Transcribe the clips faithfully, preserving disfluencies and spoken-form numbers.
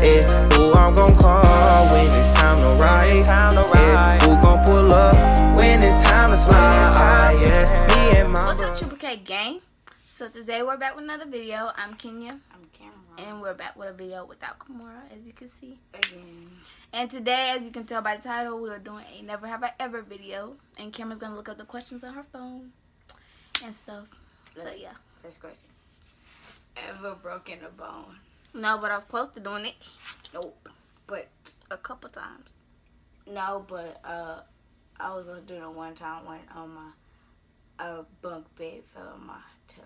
Yeah, who I'm gon' call when it's time to ride? Yeah, who gon' pull up when it's time to slide? Yeah, me and my What's up, Triple K gang? So today we're back with another video. I'm Kenya. I'm Cameron. And we're back with a video without Kimora, as you can see. Again. And today, as you can tell by the title, we are doing a Never Have I Ever video. And Cameron's gonna look up the questions on her phone and stuff. So yeah. First question. Ever broken a bone? No, but I was close to doing it. Nope. But a couple times. No, but uh, I was gonna do it one time when on my uh, bunk bed fell on my toe.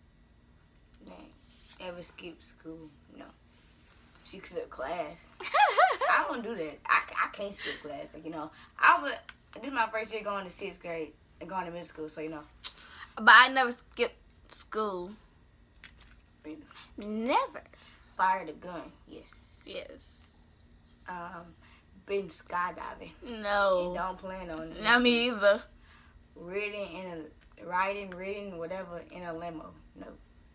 Then ever skipped school? No. She skipped class. I don't do that. I, I can't skip class. Like, you know, I would. This is my first year going to sixth grade and going to middle school, so you know. But I never skipped school. Either. Never. Fired a gun. Yes. Yes. Um, been skydiving. No. And don't plan on it. Not me either. Riding in a riding, riding, whatever in a limo. No.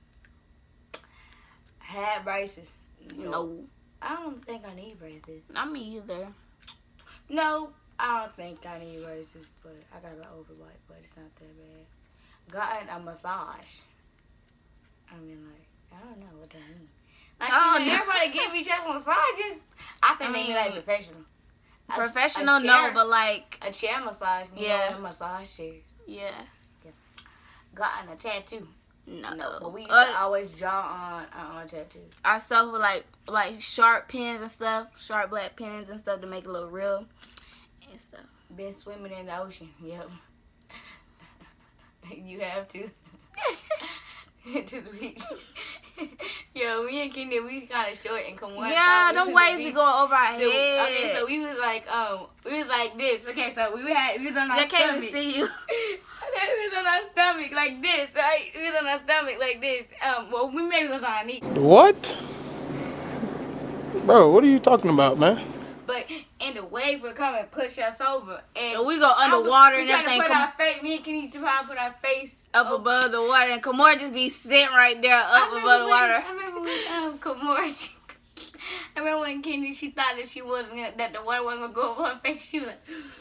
Had braces. No. no. I don't think I need braces. Not me either. No, I don't think I need braces, but I got an overbite, but it's not that bad. Gotten a massage. I mean, like, I don't know what that means. Like, oh, you know, no. everybody give each other massages. I think I they mean, mean like professional. A, professional, a chair, no, but like a chair massage. You yeah, know, massage chairs. Yeah. yeah. Gotten a tattoo. No, no, but we used uh, to always draw on on tattoos. Our stuff with like like sharp pens and stuff, sharp black pens and stuff to make it look real and stuff. Been swimming in the ocean. Yep. You have to. To the beach. Yo, me and Kenya, we kind of short and come one yeah, time. them waves be going over our head. Okay, so we was like, um, we was like this. Okay, so we had, we was on our they stomach. can't even see you. We was on our stomach like this, right? We was on our stomach like this. Um, well, we maybe was on our knees. What? Bro, what are you talking about, man? But and the wave would come and push us over, and so we go underwater and everything. We trying to put our face. Me and Kenny try to put our face up over. above the water, and Kimora just be sitting right there up above when, the water. I remember when um, Kimora, she, I remember when Kenny, she thought that she wasn't gonna, that the water wasn't gonna go over her face. She was like,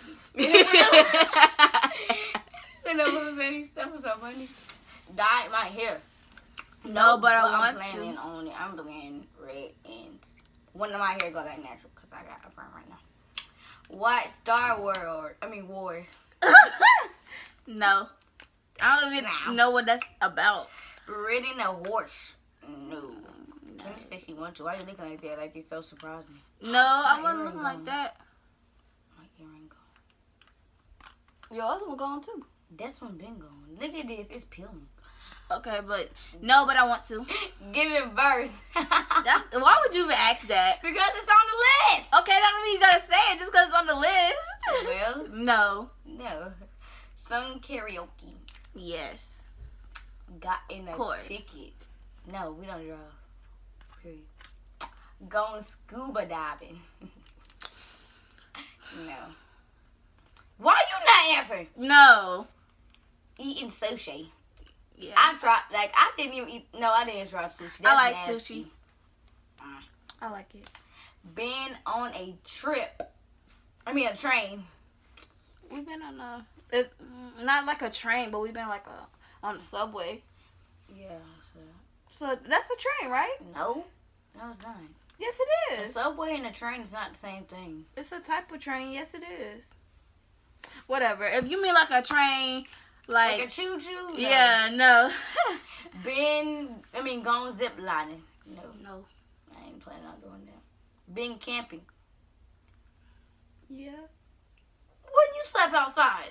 went over her face. That was so funny. Dyed my hair. No, no but, but I I'm want planning to. on it. I'm doing red and when my hair go back natural. I got a burn right now. What Star Wars? I mean Wars. No, I don't even now. know what that's about. Riding a horse. No. no. Kim said she wants to. Why are you looking like that? Like it's so surprising. No, my I wasn't looking gone. like that. My earring gone. Your other one gone too. This one been gone. Look at this. It's peeling. Okay, but no, but I want to. Giving birth. That's, why would you even ask that? Because it's on the list. Okay, that don't mean you gotta say it just because it's on the list. Well, no. No. Sung karaoke. Yes. Got in a ticket. No, we don't drive. Period. Going scuba diving. No. Why you not answering? No. Eating sushi. Yeah. I tried, like, I didn't even eat, no, I didn't try sushi. That's I like nasty. sushi. Uh, I like it. Been on a trip. I mean, a train. We've been on a, it, not like a train, but we've been like a, on the subway. Yeah. So, so that's a train, right? No. No, it's not. Yes, it is. A subway and a train is not the same thing. It's a type of train. Yes, it is. Whatever. If you mean like a train... Like, like a choo-choo? No. Yeah, no. Been, I mean, gone zip lining. No. No. I ain't planning on doing that. Been camping. Yeah. When you slept outside?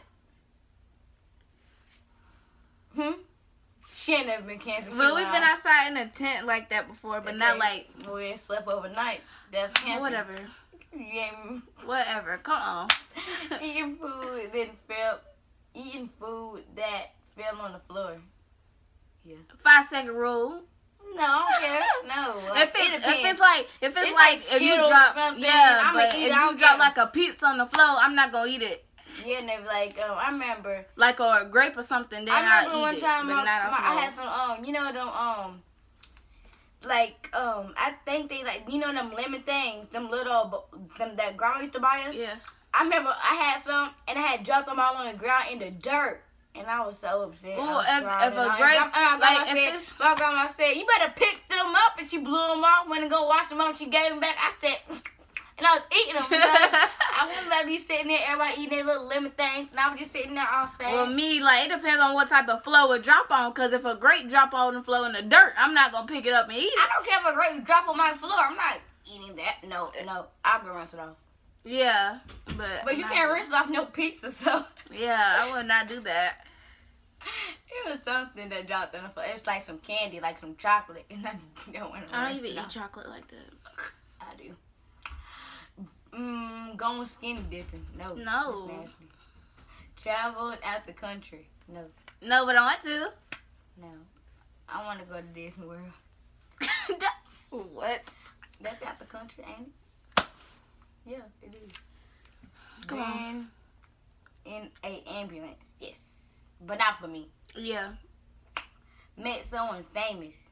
Hmm? She ain't never been camping. But we've been outside in a tent like that before, but okay. not like... We ain't slept overnight. That's camping. Whatever. You ain't... Whatever. Come on. Eating food, then felt... Eating food that fell on the floor. Yeah. Five second rule. No, I don't care. No. Like, if, it, it if it's like, if it's, it's like, like if you drop, yeah, I'm but eat if it, you drop like a pizza on the floor, I'm not gonna eat it. Yeah, and they're like, um, I remember. Like or a grape or something, then I remember I'll one eat time it, my, but not my, I had some, um, you know, them, um, like um, I think they like you know them lemon things, them little them that grandma used to buy us. Yeah. I remember I had some and I had dropped them all on the ground in the dirt. And I was so upset. Ooh, I was if, crying if and a all- grape, and my, like, grandma if said, it's, my grandma said, you better pick them up. And she blew them off, went and go wash them up. She gave them back. I said, and I was eating them. Because I wouldn't let me sitting there, everybody eating their little lemon things. And I was just sitting there all sad. well, me, like, it depends on what type of flow it drop on. Because if a grape drop on the flow in the dirt, I'm not going to pick it up and eat it. I don't care if a grape drop on my floor. I'm not eating that. No, no. I'll go rinse it off. Yeah. But But you not- can't rinse it off no pizza, so. Yeah, I would not do that. It was something that dropped on the floor. It was like some candy, like some chocolate. And I don't want to I rinse don't even it eat off. chocolate like that. I do. Mm, going skinny dipping. No. No. That's nasty. Traveled out the country. No. No, but I want to. No. I want to go to Disney World. What? That's out the country, ain't it? Yeah, it is. Come Been on. in a ambulance. Yes. But not for me. Yeah. Met someone famous.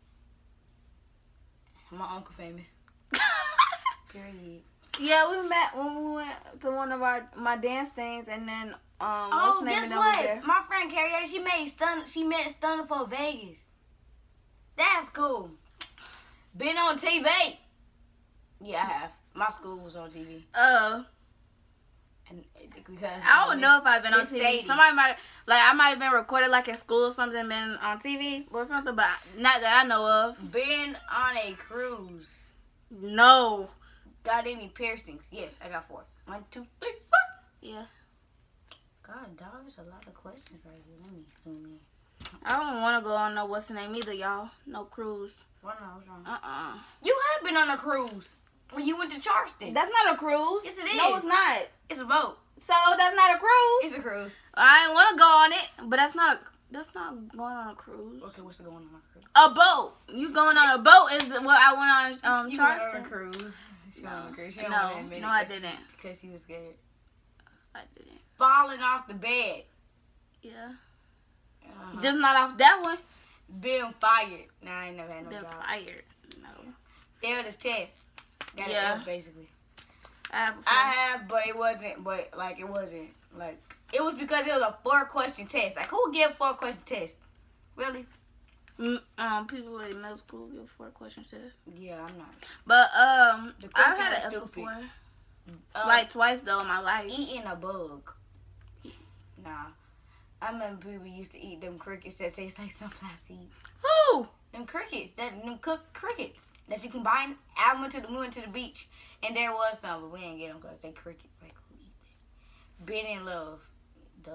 My uncle famous. Period. Yeah, we met when we went to one of our my dance things, and then um, Oh, what's the name guess of them was what? there? My friend Carrie, she made stun. She met Stunner for Vegas. That's cool. Been on T V. Yeah, I have. My school was on T V. Uh, And because I don't know if I've been on Miss T V. Sadie. Somebody might like I might have been recorded like at school or something, been on T V or something, but not that I know of. Been on a cruise. No. Got any piercings? Yes, I got four. One, two, three, four. Yeah. God, dog, there's a lot of questions right here. Let me zoom in. I don't want to go on no what's the name either, y'all. No cruise. What else wrong? Uh uh You have been on a cruise when you went to Charleston. That's not a cruise. Yes, it No, is. it's not. It's a boat. So that's not a cruise. It's a cruise. I didn't want to go on it, but that's not a. That's not going on a cruise. Okay, what's going on on a cruise? A boat. You going on a boat is what I went on um You went Charleston. on a cruise. She No. went on a cruise. She No. don't want to admit No, it I 'cause she- didn't. Because she was scared. I didn't. Falling off the bed. Yeah. Uh-huh. Just not off that one. Being fired. Nah, I ain't never had no Been job. fired. No. Failed the test. Got Yeah. an F, basically. I have before. I have, but it wasn't. But like it wasn't. Like it was because it was a four question test. Like who give four question test? Really? Mm, um, people in middle school give four questions test. Yeah, I'm not. But um, The I've question had was it stupid. before. Um, Like twice though in my life. eating a bug. Nah. I remember people used to eat them crickets that taste like sunflower seeds. Who? Them crickets, that them cooked crickets that you can buy. I went to the we went to the beach and there was some, but we didn't get them because they crickets. Like who eat that? Been in love, duh.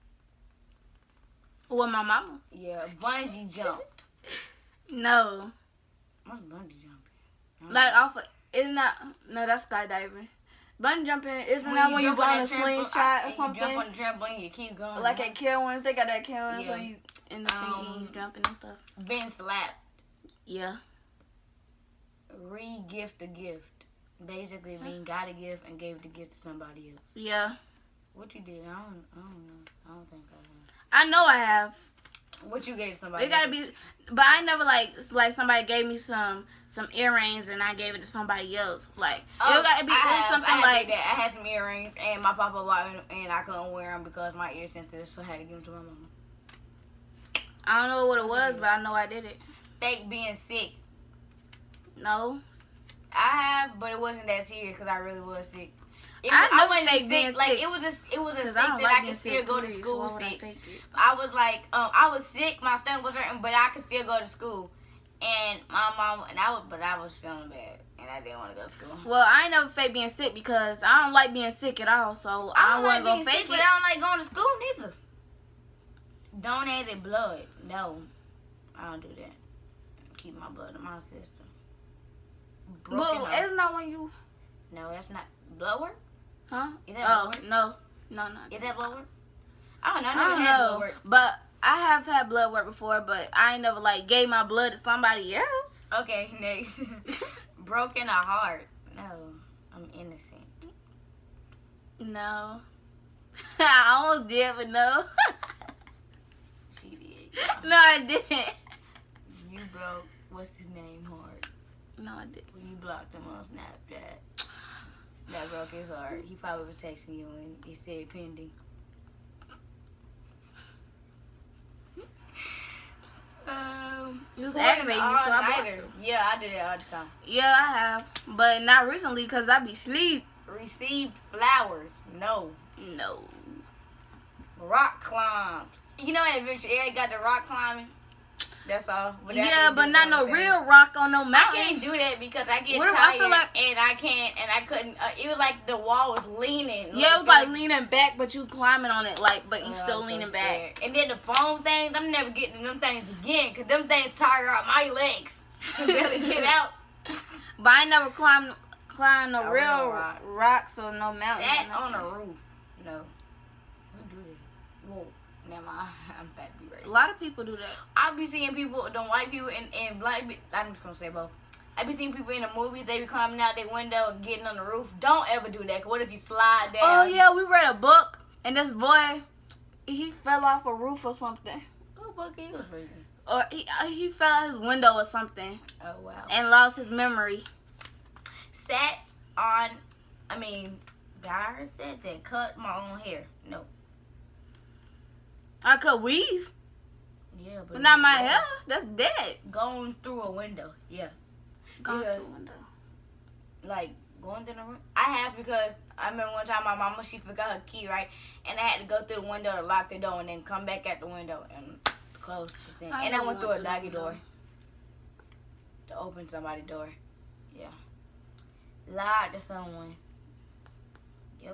With my mama? Yeah, bungee jumped. No. What's bungee jumping? I don't Like know. off of, isn't that, no, that's skydiving. Bungee jumping, isn't When that when you jump go on a that trampo- slingshot I- or and something? You jump on the trampoline, you keep going. Like at Carowinds, they got that Carowinds, so Yeah. you in the thing and you Um, jumping and stuff. Been slapped. Yeah. Re-gift a gift. Basically mean got a gift and gave the gift to somebody else. Yeah. What you did? I don't. I don't know. I don't think I I know I have. have. What you gave somebody? It gotta be, but I never like like somebody gave me some some earrings and I gave it to somebody else. Like Oh, it gotta be I it was have, something I had like did that. I had some earrings and my papa bought them and I couldn't wear them because my ear sensitive, so I had to give them to my mama. I don't know what it was, but I know I did it. Fake being sick. No, I have, but it wasn't that serious because I really was sick. It I was, never wasn't fake sick. being Like sick. it was a it was a sick because that I don't I like could being still sick. go to period, school so why would I sick. fake it? I was like, um, I was sick. My stomach was hurting, but I could still go to school. And my mom and I was, but I was feeling bad, and I didn't want to go to school. Well, I ain't never fake being sick because I don't like being sick at all. So I, I don't like wasn't being gonna fake sick, but it. I don't like going to school neither. Donated blood, no, I don't do that. Keep my blood in my system. Broken But heart. it's not when you, No, that's not blood work. huh? Is that Oh blood work? no, no, no. Is that blood work? I don't know. I I never don't had know, blood work. but I have had blood work before, but I ain't never like gave my blood to somebody else. Okay, next. Broken a heart. No, I'm innocent. No. I almost did, but no. She did. No, I didn't. You broke, what's his name, heart. No, I didn't. You blocked him on Snapchat. That broke his heart. He probably was texting you and he said pending. Um, You was aggravating me, so I blocked him. Yeah, I do that all the time. Yeah, I have. But not recently because I be asleep. Received flowers. No. No. Rock climbed. You know Adventure Air got the rock climbing? That's all. But that Yeah, ain't but do not no nothing. real rock on no I mountain. can't do that because I get What if I tired feel like- and I can't and I couldn't. Uh, it was like the wall was leaning. Yeah, it was like leaning back, but you climbing on it, like, but you Oh, still I'm so leaning scared. back. And then the foam things, I'm never getting them things again because them things tire out my legs. I can barely get out. But I ain't never climbed climbed no Oh, real no rock. rocks or no mountain. Sat or on nothing. a roof. No. Who do that? Whoa. Never mind. I'm about to be racist. A lot of people do that. I be seeing people, the white people and, and black people, I'm just gonna say both. I be seeing people in the movies, they be climbing out their window and getting on the roof. Don't ever do that. 'Cause what if you slide down? Oh yeah, we read a book, and this boy, he fell off a roof or something, Oh, book he was reading. or he uh, he fell out his window or something, Oh, wow. and lost his memory. Sat on, I mean, got her said that cut my own hair. No. I could weave, Yeah, but, but not my yeah. hair. That's dead. Going through a window. Yeah. Gone Yeah. through the window. Like, going through the room. I have because I remember one time my mama, she forgot her key, right? And I had to go through the window to lock the door and then come back at the window and close the thing. I and I don't went through want a the doggy window. door to open somebody's door. Yeah. Lied to someone. Yep.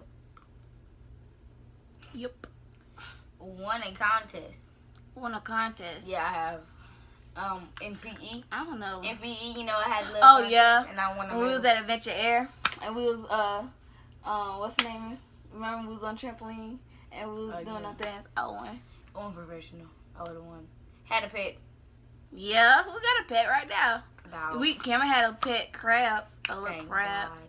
Yep. Won a contest. Won a contest. Yeah, I have. Um, in P E. I don't know. In P E, you know, I had little Oh, contest, yeah. and I won a When we medal. was at Adventure Air, and we was uh, uh, what's the name? Remember we was on trampoline and we was Oh, doing yeah. our things. I won. Unprofessional. I would have won. Had a pet Yeah, we got a pet right now. dog. We Cameron had a pet crab, a little Thank crab, God.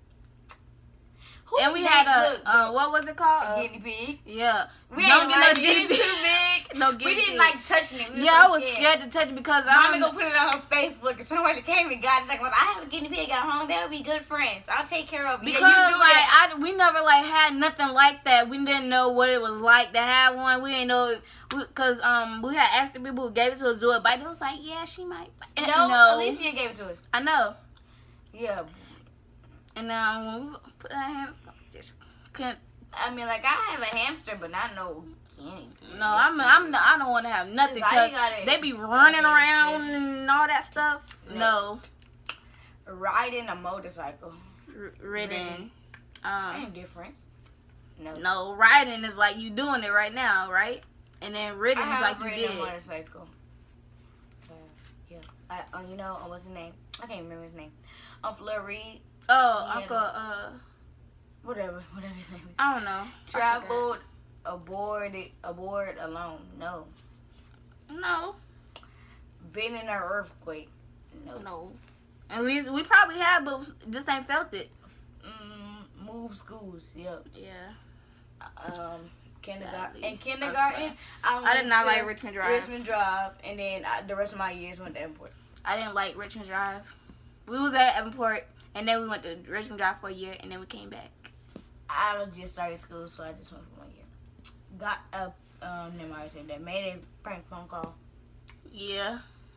Who and we made- had a look, uh, what was it called? a Uh, guinea pig. yeah, We don't ain't get like no it. guinea It's too pig. big. No We guinea didn't pig. like touching it. We Yeah, so I was scared to touch it because I Mommy don't gonna put it on her Facebook and somebody came and got it. It's like, well, I have a guinea pig at home. That would be good friends. I'll take care of it. because yeah, you do like that. I we never like had nothing like that. We didn't know what it was like to have one. We didn't know because um we had asked the people who gave it to us do it, but it was like yeah she might. No, no, Alicia gave it to us. I know. Yeah. And um when we put our hands, just couldn't. I mean, like, I have a hamster, but not no guinea pig. No, I'm I'm I don't want to have nothing Just all you because gotta- they be running Yeah, around yeah. and all that stuff. No, Riding a motorcycle. R- ridden. Same Um, difference. No. no, riding is like you doing it right now, right? And then ridden I is have like you ridden did. a motorcycle. Uh, yeah. I, uh, you know, uh, what's his name? I can't remember his name. Um, Fleur Reed. Oh, Yeah. Uncle. Uh, Whatever. Whatever his name is. I don't know. I Traveled aboard aboard alone. No. forgot. No, Been in an earthquake. No. no. At least we probably have, but just ain't felt it. Mm, move schools. Yep. Yeah. Um, kindergarten. Sadly. In kindergarten, I, I did went not to like Richmond Drive. Richmond Drive, and then I, the rest of my years went to Airport. I didn't like Richmond Drive. We was at Evanport, and then we went to Richmond Drive for a year, and then we came back. I was just started school, so I just went for one year. Got up, um, never mind, I said that. Made a prank phone call. Yeah.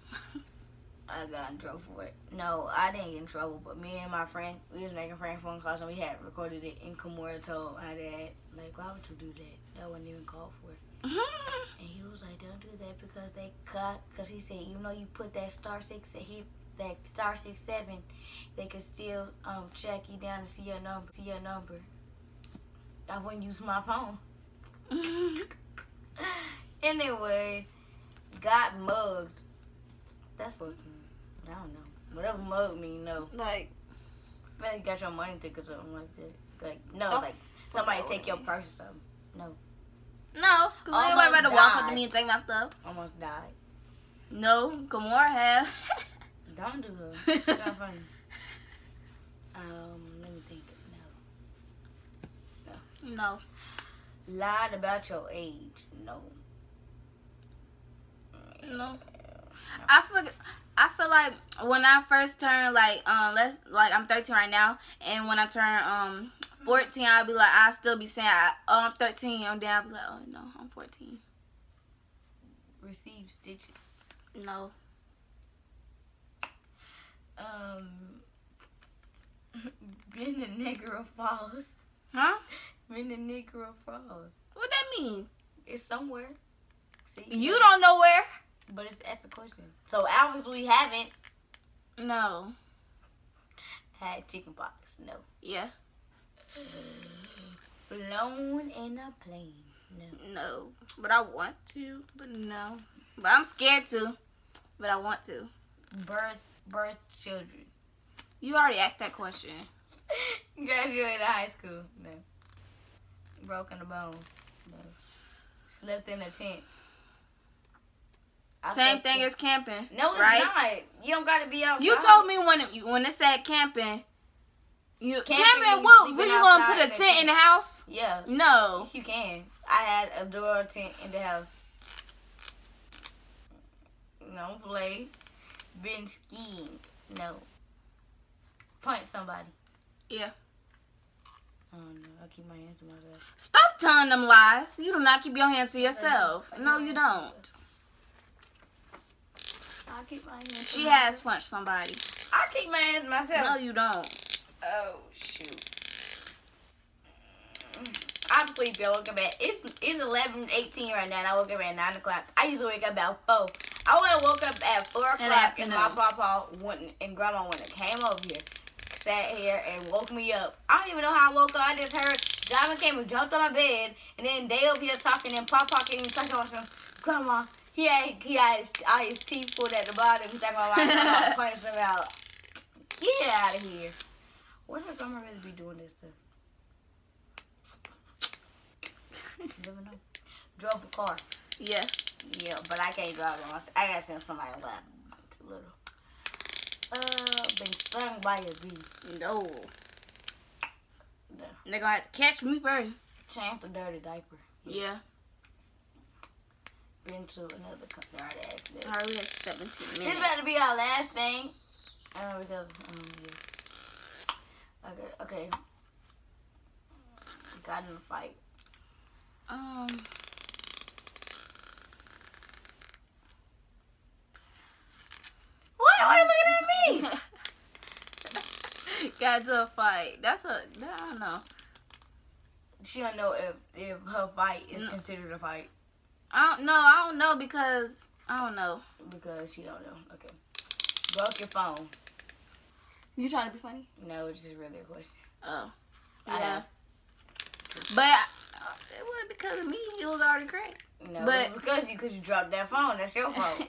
I got in trouble for it. No, I didn't get in trouble, but me and my friend, we was making prank phone calls, and we had recorded it. And Kimura told my dad, like, why would you do that? That wasn't even called for. And he was like, don't do that because they cut. Because he said, even though you put that star six, he that star six seven, they could still um track you down to see your number. See your number. I wouldn't use my phone. Anyway, got mugged. That's what I don't know. Whatever mug mean, no. Like, I feel like you got your money taken or something like that. Like no, Oh, like somebody fuck take that your would purse or something. No, no, because Almost anybody about to walk up died. to me and take my stuff. almost died. No, Gamora have. Don't do her. It's not funny. Um, let me think. No. No. Lied about your age. No. No. I forget. I feel like when I first turned, like, um, let's, like, I'm thirteen right now, and when I turn, um, fourteen, I'll be like, I'll still be saying, oh, I'm thirteen, and then I'll be like, oh, no, I'm fourteen. Receive stitches. No. Um, been to Niagara Falls. Huh? Been to Niagara Falls. What that mean? It's somewhere. See, You don't know where? But it's that's the question. So obviously we haven't No. had chicken pox. No. Yeah. Flown in a plane. No. No. But I want to, but no. But I'm scared to, but I want to. Birth, birth children. You already asked that question. Graduated high school. No. Broken a bone. No. Slept in a tent. I Same slept thing in- as camping. No, it's right? not. You don't gotta be outside. You told me when it, when it said camping. You Camping camping? means What? sleeping Were you gonna put outside a in a tent in tent. the house? Yeah. No. Yes, you can. I had a door tent in the house. No play. Been skiing. No. Punch somebody. Yeah. I don't know. I keep my hands to myself. Stop telling them lies. You do not keep your hands to yourself. I keep No, my you hands to don't. I keep my hands to She myself. has punched somebody. I keep my hands to myself. No, you don't. Oh shoot. I'm sleepy. I woke up at it's it's eleven eighteen right now, and I woke up at nine o'clock. I used to wake up about four. I would have woke up at four o'clock, and my afternoon. papa wouldn't and grandma wouldn't have came over here, sat here, and woke me up. I don't even know how I woke up. I just heard Diamond came and jumped on my bed, and then they over here talking, and Papa came and talking about some grandma. He had he had his, all his teeth pulled at the bottom. He's talking about like punch him out. Get out of here. What if grandma really be doing this stuff? You never know. Drove a car. Yeah. Yeah, but I can't drive on. I gotta send somebody a lap. I'm too little. Uh, been stung by a bee. No. No. They're gonna have to catch me first. Changed a dirty diaper. Yeah. Been to another country. Alright, ass this. Alright, we have seventeen This minutes. about to be our last thing. Uh, because, um, yeah. Okay, okay. Got in a fight. Um. What? Why are you looking at me? Got into a fight. That's a. I don't know. She don't know if, if her fight is Mm. considered a fight. I don't know. I don't know because I don't know. Because she don't know. Okay. Broke your phone. You trying to be funny? No, it's just really a question. Oh. I Yeah. have. But uh, it wasn't because of me. It was already cracked. No, But- it's because you, cause you dropped that phone. That's your fault.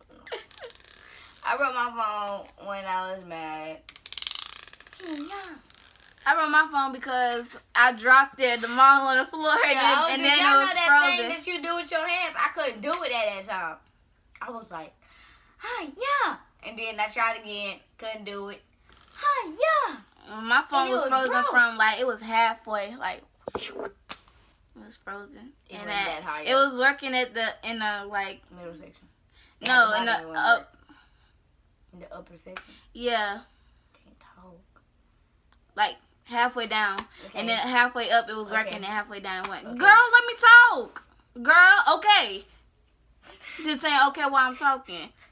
I broke my phone when I was mad. Yeah. I broke my phone because I dropped it, the mall on the floor, and Yeah, then, I was and just- then y'all it was know that frozen. thing that you do with your hands? I couldn't do it at that time. I was like, hi, yeah. And then I tried again, couldn't do it. Hi, yeah. My phone And it was was frozen broke. from like it was halfway, like it was frozen. It and wasn't that, that high it up. was working at the in the like Middle section. no Yeah, in the the bottom one up worked. In the upper section. yeah Can't talk. like halfway down, Okay. and then halfway up it was working, Okay. and halfway down it went. Okay. Girl, let me talk. Girl, okay. Just saying okay while I'm talking.